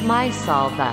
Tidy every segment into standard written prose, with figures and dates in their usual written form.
my salva.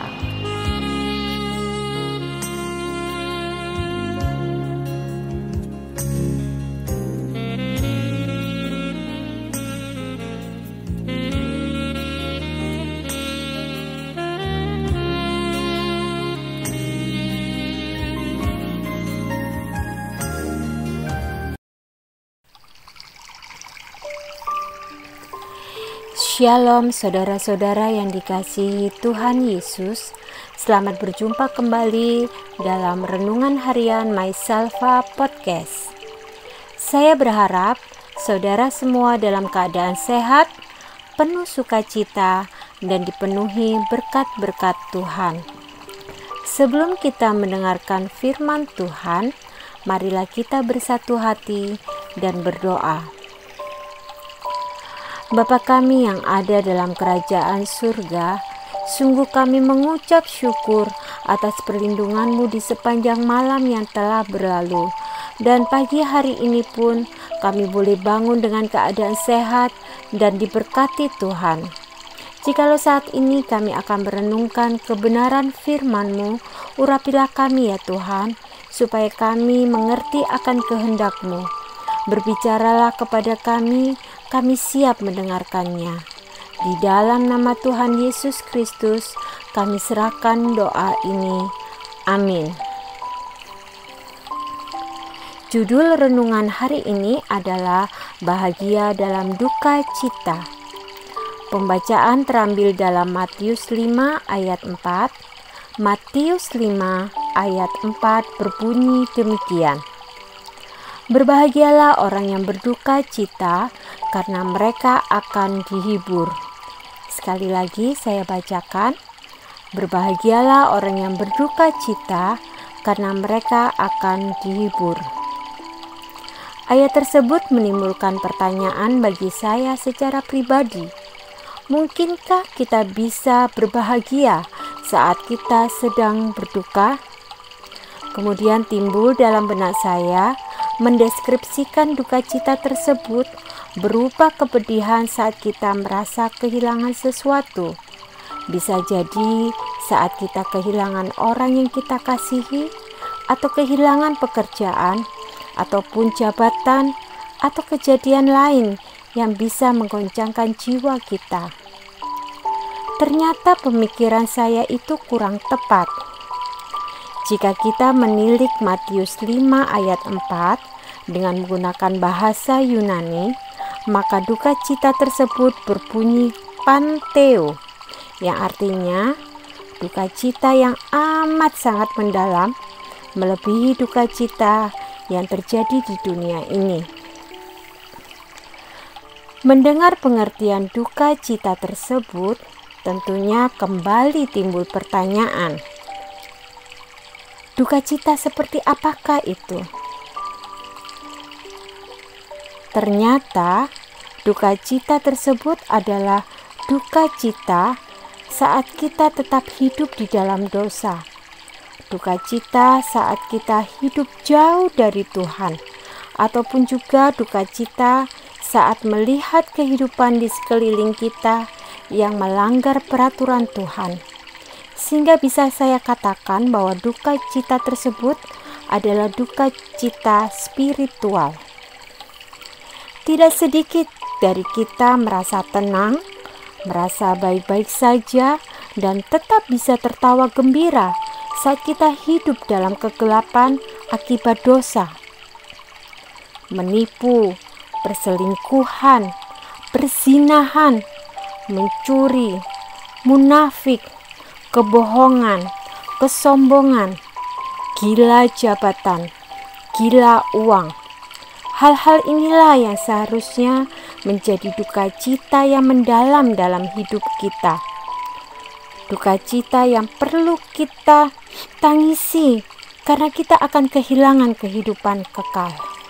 Shalom saudara-saudara yang dikasihi Tuhan Yesus. Selamat berjumpa kembali dalam Renungan Harian My Salva Podcast. Saya berharap saudara semua dalam keadaan sehat, penuh sukacita, dan dipenuhi berkat-berkat Tuhan. Sebelum kita mendengarkan firman Tuhan, marilah kita bersatu hati dan berdoa. Bapa kami yang ada dalam kerajaan surga, sungguh kami mengucap syukur atas perlindungan-Mu di sepanjang malam yang telah berlalu. Dan pagi hari ini pun kami boleh bangun dengan keadaan sehat dan diberkati Tuhan. Jikalau saat ini kami akan merenungkan kebenaran firman-Mu, urapilah kami ya Tuhan, supaya kami mengerti akan kehendak-Mu. Berbicaralah kepada kami siap mendengarkannya. Di dalam nama Tuhan Yesus Kristus, kami serahkan doa ini. Amin. Judul renungan hari ini adalah Bahagia dalam Duka Cita. Pembacaan terambil dalam Matius 5 ayat 4. Matius 5 ayat 4 berbunyi demikian. Berbahagialah orang yang berduka cita, karena mereka akan dihibur. Sekali lagi saya bacakan. Berbahagialah orang yang berduka cita, karena mereka akan dihibur. Ayat tersebut menimbulkan pertanyaan bagi saya secara pribadi. Mungkinkah kita bisa berbahagia saat kita sedang berduka? Kemudian timbul dalam benak saya mendeskripsikan duka cita tersebut berupa kepedihan saat kita merasa kehilangan sesuatu. Bisa jadi saat kita kehilangan orang yang kita kasihi, atau kehilangan pekerjaan, ataupun jabatan, atau kejadian lain yang bisa menggoncangkan jiwa kita. Ternyata pemikiran saya itu kurang tepat. Jika kita menilik Matius 5 ayat 4 dengan menggunakan bahasa Yunani, maka duka cita tersebut berbunyi panteo, yang artinya duka cita yang amat sangat mendalam, melebihi duka cita yang terjadi di dunia ini. Mendengar pengertian duka cita tersebut, tentunya kembali timbul pertanyaan. Duka cita seperti apakah itu? Ternyata duka cita tersebut adalah duka cita saat kita tetap hidup di dalam dosa. Duka cita saat kita hidup jauh dari Tuhan, ataupun juga duka cita saat melihat kehidupan di sekeliling kita yang melanggar peraturan Tuhan. Sehingga bisa saya katakan bahwa duka cita tersebut adalah duka cita spiritual. Tidak sedikit dari kita merasa tenang, merasa baik-baik saja, dan tetap bisa tertawa gembira saat kita hidup dalam kegelapan akibat dosa. Menipu, perselingkuhan, perzinahan, mencuri, munafik, kebohongan, kesombongan, gila jabatan, gila uang. Hal-hal inilah yang seharusnya menjadi duka cita yang mendalam dalam hidup kita. Duka cita yang perlu kita tangisi karena kita akan kehilangan kehidupan kekal.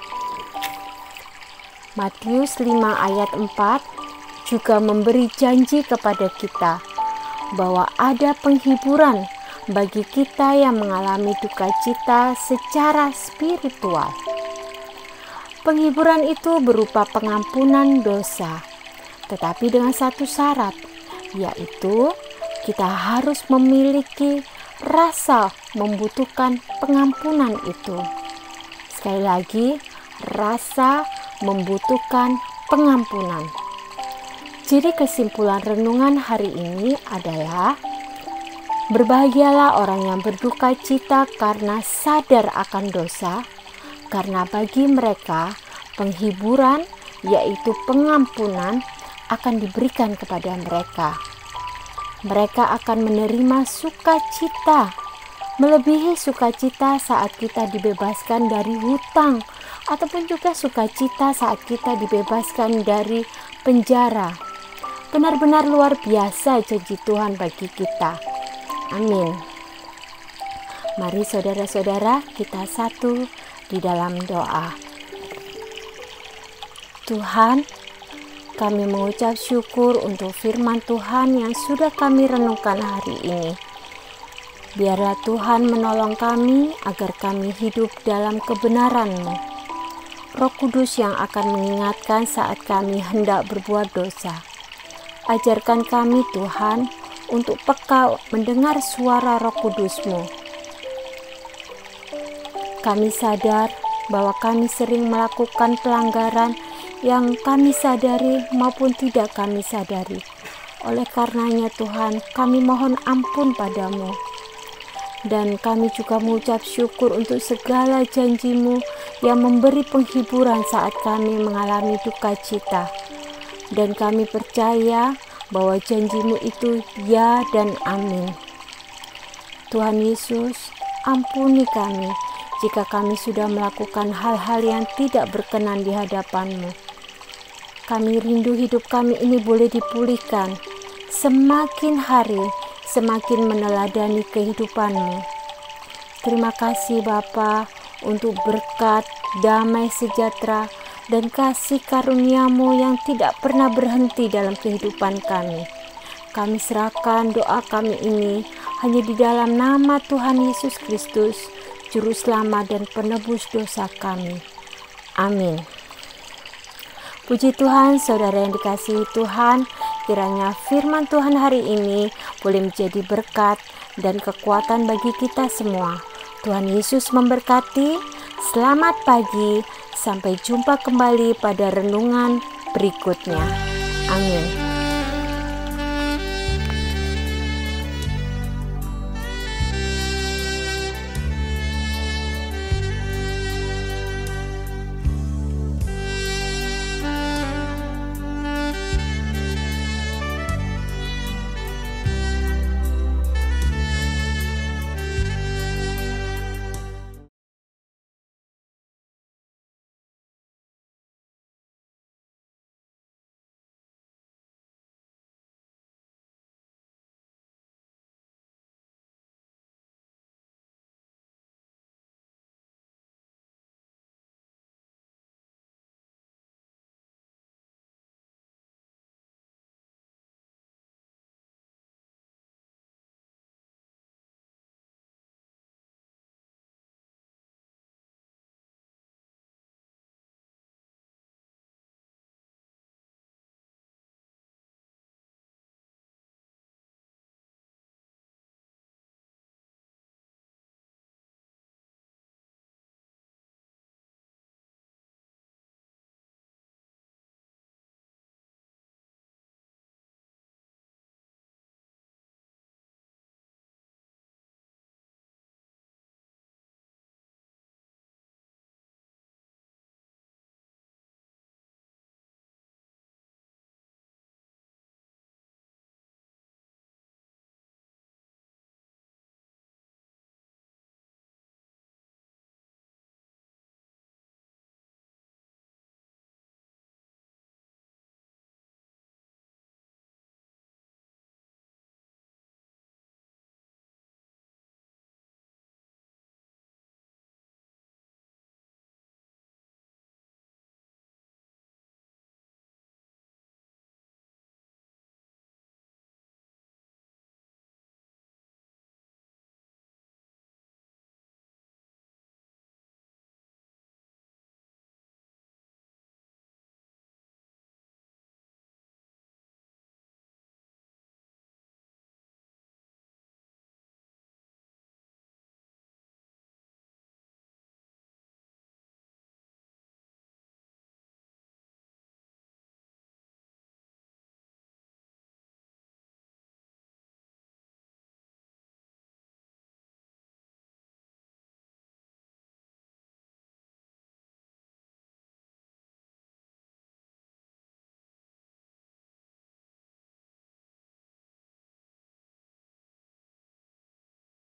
Matius 5 ayat 4 juga memberi janji kepada kita bahwa ada penghiburan bagi kita yang mengalami duka cita secara spiritual. Penghiburan itu berupa pengampunan dosa, tetapi dengan satu syarat, yaitu kita harus memiliki rasa membutuhkan pengampunan itu. Sekali lagi, rasa membutuhkan pengampunan. Jadi kesimpulan renungan hari ini adalah berbahagialah orang yang berduka cita karena sadar akan dosa, karena bagi mereka penghiburan yaitu pengampunan akan diberikan kepada mereka. Mereka akan menerima sukacita, melebihi sukacita saat kita dibebaskan dari hutang, ataupun juga sukacita saat kita dibebaskan dari penjara. Benar-benar luar biasa janji Tuhan bagi kita. Amin. Mari saudara-saudara, kita satu di dalam doa. Tuhan, kami mengucap syukur untuk firman Tuhan yang sudah kami renungkan hari ini. Biarlah Tuhan menolong kami agar kami hidup dalam kebenaran-Mu. Roh Kudus yang akan mengingatkan saat kami hendak berbuat dosa. Ajarkan kami Tuhan untuk peka mendengar suara Roh Kudus-Mu. Kami sadar bahwa kami sering melakukan pelanggaran yang kami sadari maupun tidak kami sadari. Oleh karenanya Tuhan, kami mohon ampun padamu. Dan kami juga mengucap syukur untuk segala janji-Mu yang memberi penghiburan saat kami mengalami duka cita. Dan kami percaya bahwa janji-Mu itu ya dan amin. Tuhan Yesus, ampuni kami jika kami sudah melakukan hal-hal yang tidak berkenan di hadapan-Mu. Kami rindu hidup kami ini boleh dipulihkan. Semakin hari, semakin meneladani kehidupan-Mu. Terima kasih Bapa untuk berkat, damai sejahtera, dan kasih karunia-Mu yang tidak pernah berhenti dalam kehidupan kami. Kami serahkan doa kami ini hanya di dalam nama Tuhan Yesus Kristus, Juru Selamat dan Penebus dosa kami. Amin. Puji Tuhan, saudara yang dikasihi Tuhan, kiranya firman Tuhan hari ini boleh menjadi berkat dan kekuatan bagi kita semua. Tuhan Yesus memberkati. Selamat pagi, sampai jumpa kembali pada renungan berikutnya. Amin.